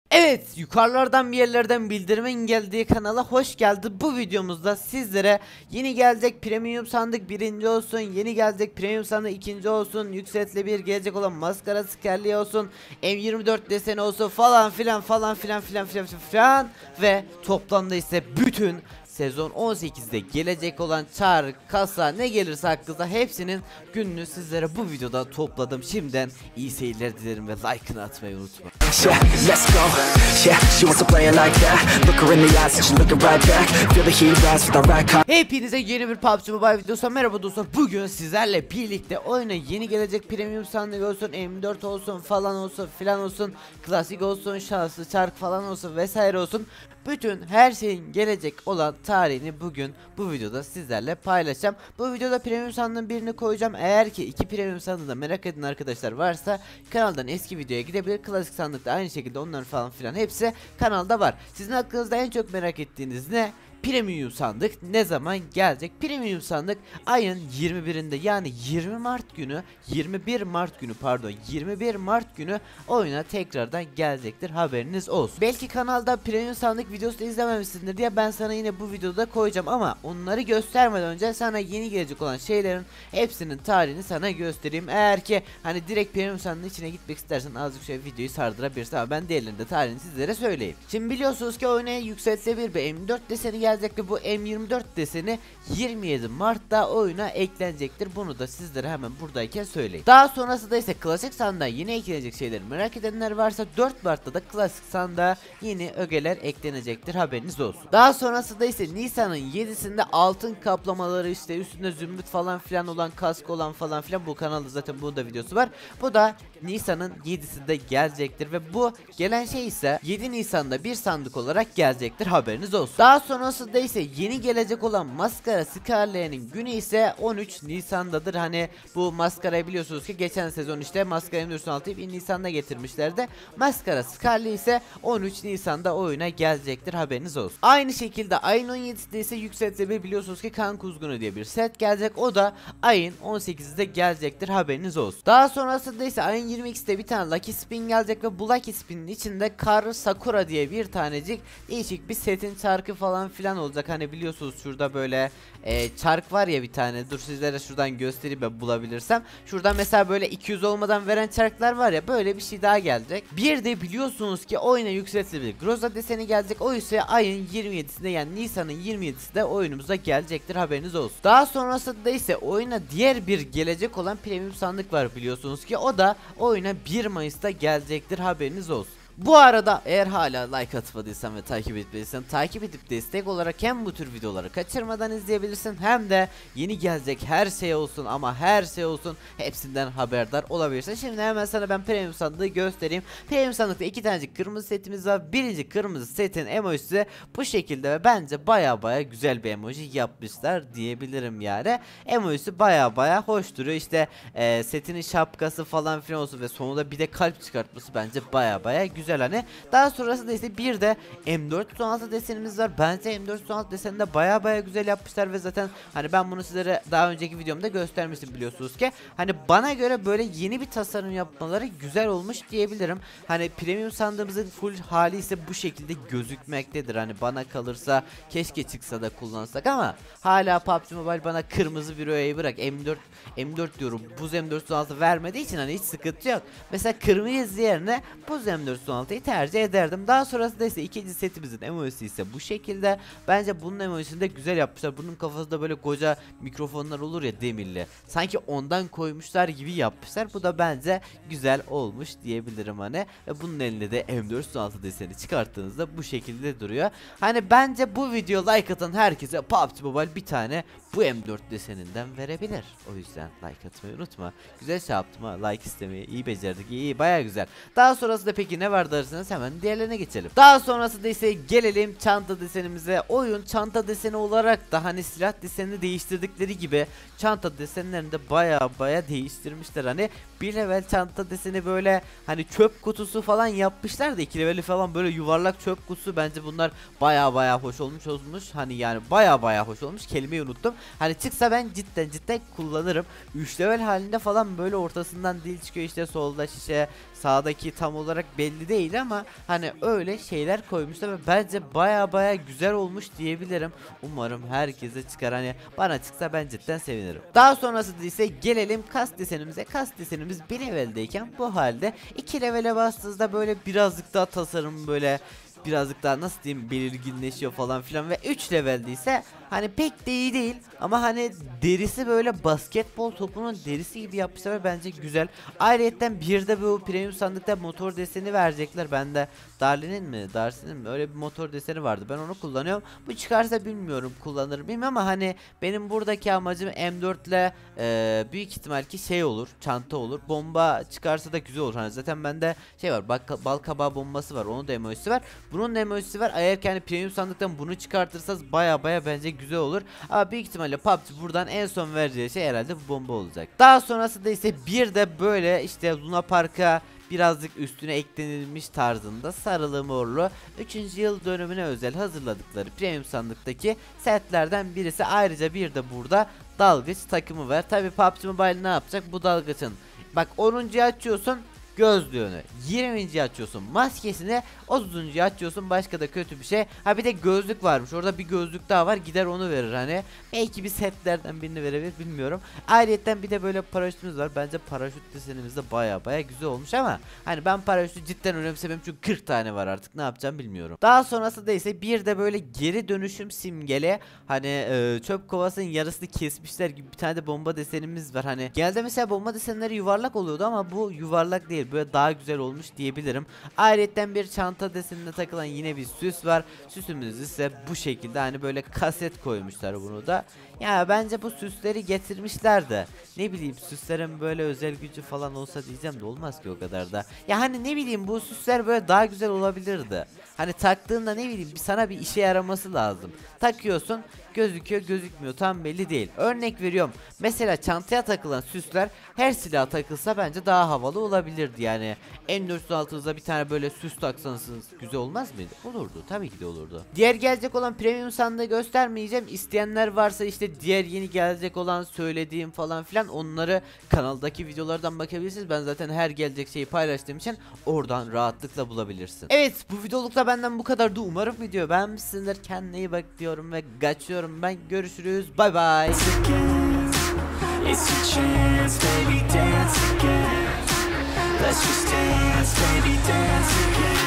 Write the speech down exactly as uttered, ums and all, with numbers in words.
Evet, yukarılardan bir yerlerden bildirimin geldiği kanala hoş geldi. Bu videomuzda sizlere yeni gelecek premium sandık birinci olsun, yeni gelecek premium sandık ikinci olsun, yükseltle bir gelecek olan maskara skerliği olsun, M yirmi dört deseni olsun falan filan falan filan filan filan filan ve toplamda ise bütün sezon on sekizde gelecek olan çağrı, kasa ne gelirse hakkında hepsinin gününü sizlere bu videoda topladım. Şimdiden iyi seyirler dilerim ve like'ını atmayı unutma. Yeah, let's go. Yeah, she wants to play it like that. Look her in the eyes and she's looking right back. Feel the heat rise with the right. Hepinize yeni bir P U B G Mobile videosu. Merhaba dostlar. Bugün sizlerle birlikte oyuna yeni gelecek premium sandık olsun, M dört olsun, falan olsun, filan olsun, klasik olsun, şanslı çark falan olsun vesaire olsun. Bütün her şeyin gelecek olan tarihini bugün bu videoda sizlerle paylaşacağım. Bu videoda premium sandığın birini koyacağım. Eğer ki iki premium sandığı da merak eden arkadaşlar varsa kanaldan eski videoya gidebilir. Klasik sandıkta aynı şekilde onların falan filan hepsi kanalda var. Sizin hakkınızda en çok merak ettiğiniz ne? Premium sandık ne zaman gelecek? Premium sandık ayın yirmi birinde yani yirmi Mart günü yirmi bir Mart günü pardon yirmi bir Mart günü oyuna tekrardan gelecektir, haberiniz olsun. Belki kanalda premium sandık videosu da izlememişsindir diye ben sana yine bu videoda koyacağım ama onları göstermeden önce sana yeni gelecek olan şeylerin hepsinin tarihini sana göstereyim. Eğer ki hani direkt premium sandığın içine gitmek istersen azıcık şöyle videoyu sardırabilirsin ama ben diğerlerinde tarihini sizlere söyleyeyim. Şimdi biliyorsunuz ki oyuna yükseltilebilir bir M dört deseni gelecek. Gelecekti bu M yirmi dört deseni yirmi yedi Mart'ta oyuna eklenecektir. Bunu da sizlere hemen buradayken söyleyeyim. Daha sonrasında ise klasik sandığa yeni eklenecek şeyleri merak edenler varsa dört Mart'ta da klasik sandığa yeni ögeler eklenecektir, haberiniz olsun. Daha sonrasında ise Nisan'ın yedisinde altın kaplamaları, işte üstünde zümrüt falan filan olan, kask olan falan filan, bu kanalda zaten bu da videosu var. Bu da Nisan'ın yedisinde gelecektir ve bu gelen şey ise yedi Nisan'da bir sandık olarak gelecektir, haberiniz olsun. Daha sonrasında ise yeni gelecek olan maskara Scarlet'in günü ise on üç Nisan'dadır. Hani bu maskarayı biliyorsunuz ki geçen sezon işte maskara M dört yüz altıyı bir Nisan'da getirmişlerdi. Maskara Scarlet ise on üç Nisan'da oyuna gelecektir, haberiniz olsun. Aynı şekilde ayın on yedisinde ise yükseltilebilir biliyorsunuz ki kan kuzgunu diye bir set gelecek. O da ayın on sekizinde gelecektir, haberiniz olsun. Daha sonrasında ise ayın yirmi ikisinde bir tane Lucky Spin gelecek ve bu Lucky Spin'in içinde Kar Sakura diye bir tanecik değişik bir setin çarkı falan filan olacak. Hani biliyorsunuz şurada böyle e, çark var ya bir tane, dur sizlere şuradan göstereyim ben bulabilirsem. Şurada mesela böyle iki yüz olmadan veren çarklar var ya, böyle bir şey daha gelecek. Bir de biliyorsunuz ki oyuna yükseltilebilir Groza deseni gelecek. O ise ayın yirmi yedisinde yani Nisan'ın yirmi yedisinde oyunumuza gelecektir, haberiniz olsun. Daha sonrasında ise oyuna diğer bir gelecek olan premium sandık var biliyorsunuz ki, o da oyuna bir Mayıs'ta gelecektir, haberiniz olsun. Bu arada eğer hala like atmadıysan ve takip etmediysen takip edip destek olarak hem bu tür videoları kaçırmadan izleyebilirsin hem de yeni gelecek her şey olsun ama her şey olsun hepsinden haberdar olabilirsin. Şimdi hemen sana ben premium sandığı göstereyim. Premium sandıkta iki tanecik kırmızı setimiz var. Birinci kırmızı setin emojisi bu şekilde ve bence baya baya güzel bir emoji yapmışlar diyebilirim yani. Emojisi baya baya hoş duruyor. İşte e, setinin şapkası falan filan olsun ve sonunda bir de kalp çıkartması bence baya baya güzel. Hani daha sonrasında ise bir de M dört yüz on altı desenimiz var. Bence M dört yüz on altı desenini de baya baya güzel yapmışlar ve zaten hani ben bunu sizlere daha önceki videomda göstermiştim biliyorsunuz ki. Hani bana göre böyle yeni bir tasarım yapmaları güzel olmuş diyebilirim. Hani premium sandığımızın full hali ise bu şekilde gözükmektedir. Hani bana kalırsa keşke çıksa da kullansak ama hala P U B G Mobile bana kırmızı bir öğeyi bırak M dört M dört diyorum, buz M dört yüz on altı vermediği için hani hiç sıkıntı yok. Mesela kırmızı yerine buz M dört yüz on altıyı tercih ederdim. Daha sonrasında ise ikinci setimizin emojisi ise bu şekilde. Bence bunun emojisini de güzel yapmışlar. Bunun kafasında böyle koca mikrofonlar olur ya, demirli. Sanki ondan koymuşlar gibi yapmışlar. Bu da bence güzel olmuş diyebilirim hani. Ve bunun elinde de M dört yüz on altı deseni çıkarttığınızda bu şekilde duruyor. Hani bence bu video like atan herkese P U B G Mobile bir tane bu M dört deseninden verebilir. O yüzden like atmayı unutma. Güzel şey yaptım ha, like istemeyi iyi becerdik, iyi, baya güzel. Daha sonrasında peki ne var derseniz hemen diğerlerine geçelim. Daha sonrasında ise gelelim çanta desenimize. Oyun çanta deseni olarak da hani silah desenini değiştirdikleri gibi çanta desenlerini de baya baya değiştirmişler. Hani bir level çanta deseni böyle hani çöp kutusu falan yapmışlar da iki leveli falan böyle yuvarlak çöp kutusu, bence bunlar baya baya hoş olmuş olmuş. Hani yani baya baya hoş olmuş, kelimeyi unuttum. Hani çıksa ben cidden cidden kullanırım. üç level halinde falan böyle ortasından dil çıkıyor, işte solda şişe, sağdaki tam olarak belli değil ama hani öyle şeyler koymuşlar ve bence baya baya güzel olmuş diyebilirim. Umarım herkese çıkar, hani bana çıksa ben cidden sevinirim. Daha sonrasında ise gelelim kas desenimize. Kas desenimiz bir leveldeyken bu halde iki levele bastığınızda böyle birazcık daha tasarım böyle birazcık daha nasıl diyeyim belirginleşiyor falan filan ve üç levelde ise hani pek de iyi değil ama hani derisi böyle basketbol topunun derisi gibi yapmışlar ve bence güzel. Ayrıyeten bir de bu premium sandıkta motor deseni verecekler. Bende Darlin'in mi Darcy'nin mi öyle bir motor deseni vardı, ben onu kullanıyorum. Bu çıkarsa bilmiyorum kullanır mıyım ama hani benim buradaki amacım M dört ile e, büyük ihtimal ki şey olur, çanta olur, bomba çıkarsa da güzel olur. Hani zaten bende şey var, bal, bal kabağı bombası var, onun da emojisi var. Bunun da emojisi var. Eğer kendi premium sandıktan bunu çıkartırsanız baya baya bence güzel olur. Ama büyük ihtimalle P U B G buradan en son vereceği şey herhalde bu bomba olacak. Daha sonrasında ise bir de böyle işte Luna Park'a birazcık üstüne eklenilmiş tarzında sarılı morlu üçüncü yıl dönümüne özel hazırladıkları premium sandıktaki setlerden birisi. Ayrıca bir de burada dalgıç takımı var. Tabi P U B G Mobile ne yapacak bu dalgıçın? Bak onuncuyu açıyorsun, gözlüğünü, yirminciyi açıyorsun, maskesini, otuzuncuyu açıyorsun, başka da kötü bir şey. Ha bir de gözlük varmış, orada bir gözlük daha var, gider onu verir, hani belki bir setlerden birini verebilir, bilmiyorum. Ayrıca bir de böyle paraşütümüz var. Bence paraşüt desenimiz de baya baya güzel olmuş ama hani ben paraşütü cidden önemsemem çünkü kırk tane var, artık ne yapacağım bilmiyorum. Daha sonrasında ise bir de böyle geri dönüşüm simgeli, hani e, çöp kovasının yarısını kesmişler gibi bir tane de bomba desenimiz var. Hani genelde mesela bomba desenleri yuvarlak oluyordu ama bu yuvarlak değil, böyle daha güzel olmuş diyebilirim. Ayrıca bir çanta desenine takılan yine bir süs var. Süsümüz ise bu şekilde, hani böyle kaset koymuşlar bunu da. Ya bence bu süsleri getirmişler de ne bileyim, süslerin böyle özel gücü falan olsa diyeceğim de olmaz ki o kadar da. Ya hani ne bileyim, bu süsler böyle daha güzel olabilirdi. Hani taktığında ne bileyim sana bir işe yaraması lazım. Takıyorsun, gözüküyor gözükmüyor tam belli değil. Örnek veriyorum, mesela çantaya takılan süsler her silaha takılsa bence daha havalı olabilirdi yani. M dört'ün altınıza bir tane böyle süs taksanız güzel olmaz mıydı? Olurdu, tabii ki de olurdu. Diğer gelecek olan premium sandığı göstermeyeceğim. İsteyenler varsa işte diğer yeni gelecek olan söylediğim falan filan, onları kanaldaki videolardan bakabilirsiniz. Ben zaten her gelecek şeyi paylaştığım için oradan rahatlıkla bulabilirsin. Evet, bu videolukta benden bu kadardı. Umarım video beğenmişsindir. Kendine iyi bak diyorum ve kaçıyorum ben. Görüşürüz. Bay bay. It's your chance, baby, dance again. Let's just dance, baby, dance again.